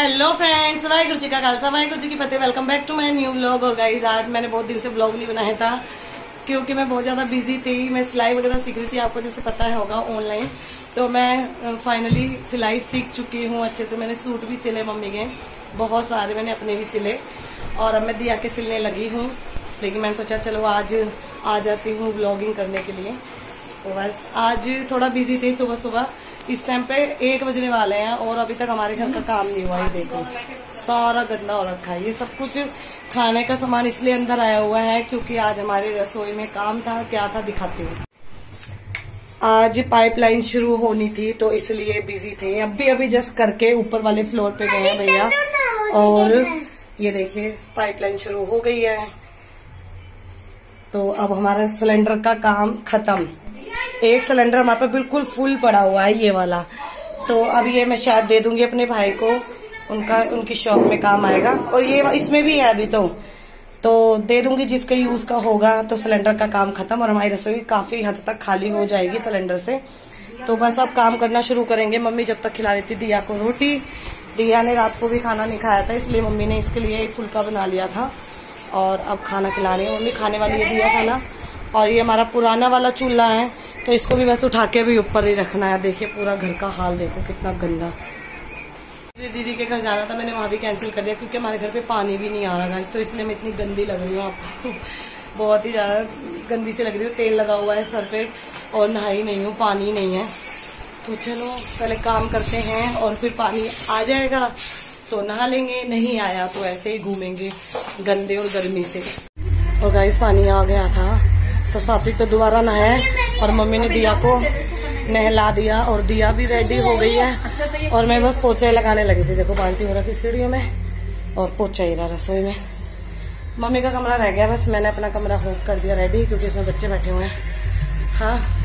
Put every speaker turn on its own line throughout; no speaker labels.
Hello friends, Waheguru ji का खालसा वाहिगुरू जी की फतेह। Welcome back to my new vlog. और गाइज आज मैंने बहुत दिन से व्लॉग नहीं बनाया था क्योंकि मैं बहुत ज्यादा बिजी थी। मैं सिलाई वगैरह सीख रही थी, आपको जैसे पता है होगा ऑनलाइन। तो मैं फाइनली सिलाई सीख चुकी हूँ अच्छे से। मैंने सूट भी सिले मम्मी के, बहुत सारे मैंने अपने भी सिले, और अब मैं दिया के सिलने लगी हूँ। लेकिन मैंने सोचा चलो आज आ जाती हूँ व्लॉगिंग करने के लिए। तो बस आज थोड़ा बिजी थी सुबह सुबह। इस टाइम पे 1 बजने वाले हैं और अभी तक हमारे घर का काम नहीं हुआ है। देखो सारा गंदा हो रखा है। ये सब कुछ खाने का सामान इसलिए अंदर आया हुआ है क्योंकि आज हमारी रसोई में काम था। क्या था दिखाती हूँ। आज पाइपलाइन शुरू होनी थी तो इसलिए बिजी थे। अभी जस्ट करके ऊपर वाले फ्लोर पे गए हैं भैया, और ये देखिए पाइपलाइन शुरू हो गई है। तो अब हमारा सिलेंडर का काम खत्म। एक सिलेंडर हमारे पे बिल्कुल फुल पड़ा हुआ है, ये वाला। तो अब ये मैं शायद दे दूंगी अपने भाई को, उनकी शॉप में काम आएगा। और ये इसमें भी है अभी तो दे दूंगी जिसके यूज का होगा। तो सिलेंडर का काम खत्म और हमारी रसोई काफी हद तक खाली हो जाएगी सिलेंडर से। तो बस अब काम करना शुरू करेंगे। मम्मी जब तक खिला रही थी दिया को रोटी। दिया ने रात को भी खाना नहीं खाया था, इसलिए मम्मी ने इसके लिए एक फुल्का बना लिया था और अब खाना खिला रही है। मम्मी खाने वाली है दिया खाना। और ये हमारा पुराना वाला चूल्हा है तो इसको भी बस उठा के भी ऊपर ही रखना है। देखिए पूरा घर का हाल देखो कितना गंदा। दीदी के घर जाना था, मैंने वहां भी कैंसिल कर दिया क्योंकि हमारे घर पे पानी भी नहीं आ रहा है। तो इसलिए मैं इतनी गंदी लग रही हूँ आपको बहुत ही ज्यादा गंदी से लग रही हूँ। तेल लगा हुआ है सर पे और नहाई नहीं हूँ, पानी नहीं है। तो चलो पहले काम करते हैं और फिर पानी आ जाएगा तो नहा लेंगे, नहीं आया तो ऐसे ही घूमेंगे गंदे और गर्मी से। और गाइस पानी आ गया था तो सात्विक तो दोबारा नहाया और मम्मी ने दिया को नहला दिया और दिया भी रेडी हो गई है। और मैं बस पोछे लगाने लगी थी। देखो बाल्टी हो रहा थी सीढ़ियों में और पोछा ही रहा रसोई में। मम्मी का कमरा रह गया, बस मैंने अपना कमरा होक कर दिया रेडी क्योंकि इसमें बच्चे बैठे हुए हैं।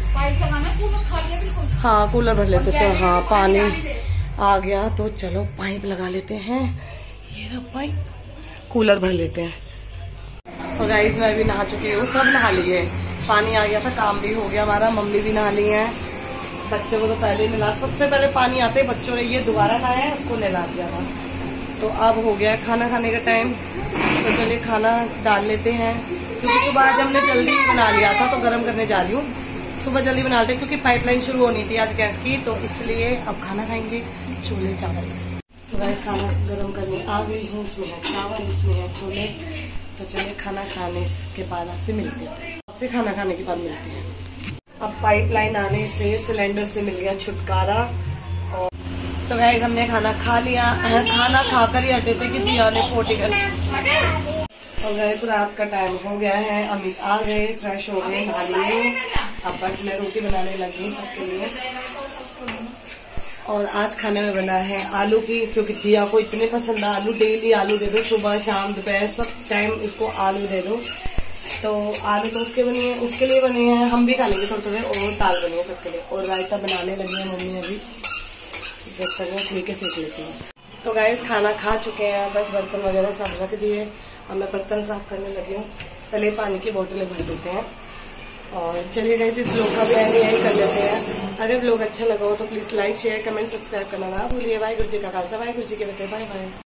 हाँ कूलर भर लेते तो हाँ पानी आ गया तो चलो पाइप लगा लेते हैं। ये रहा पाइप, कूलर भर लेते हैं। और गाइस मैं भी नहा चुकी हूँ, सब नहा लिए। पानी आ गया था, काम भी हो गया हमारा। मम्मी भी नहा ली है, बच्चों को तो पहले ही नहला। सबसे पहले पानी आते बच्चों ने ये दोबारा नहाया है, उसको नहला दिया था। तो अब हो गया खाना खाने का टाइम। तो चलिए खाना डाल लेते हैं क्योंकि सुबह आज हमने जल्दी बना लिया था तो गर्म करने जा रही हूँ। सुबह जल्दी बना लेते क्योंकि पाइपलाइन शुरू होनी थी आज गैस की, तो इसलिए अब खाना खाएंगे छोले चावल। तो गैस खाना गर्म करने आ गई हूँ। उसमें है चावल, उसमें है छोले। तो चलिए खाना खाने के बाद आपसे मिलते हैं। आपसे खाना खाने के बाद मिलते हैं। अब पाइपलाइन आने से सिलेंडर से मिल गया छुटकारा। और तो गाइस हमने खाना खा लिया। खाना खाकर ही हटे थे कि दिया ने पोटी कर। और गाइस रात का टाइम हो गया है, अमित आ गए, फ्रेश हो गए, नहा लिए। अब बस मैं रोटी बनाने लगी हूँ सबके लिए। और आज खाने में बना है आलू की, क्योंकि दिया को इतने पसंद है आलू। डेली आलू दे दो, सुबह शाम दोपहर सब टाइम इसको आलू दे दो। तो आलू तो उसके लिए बने हैं, हम भी खा लेंगे थोड़े थोड़े। और दाल बनी है सबके लिए और रायता बनाने लगी है मम्मी अभी। देख सकते छिलके सेक लेती हैं। तो गाइस खाना खा चुके हैं, बस बर्तन वगैरह सब रख दिए। अब मैं बर्तन साफ करने लगी हूँ। पहले पानी की बोतलें भर देते हैं। और चलिए गाइस इस ब्लॉग का भी एंड यही कर लेते हैं। अगर ब्लॉग अच्छा लगा हो तो please like share comment subscribe करना ना भूलिए। वाहिगुरू जी का खालसा वाहिगुरू जी की फतेह। Bye bye.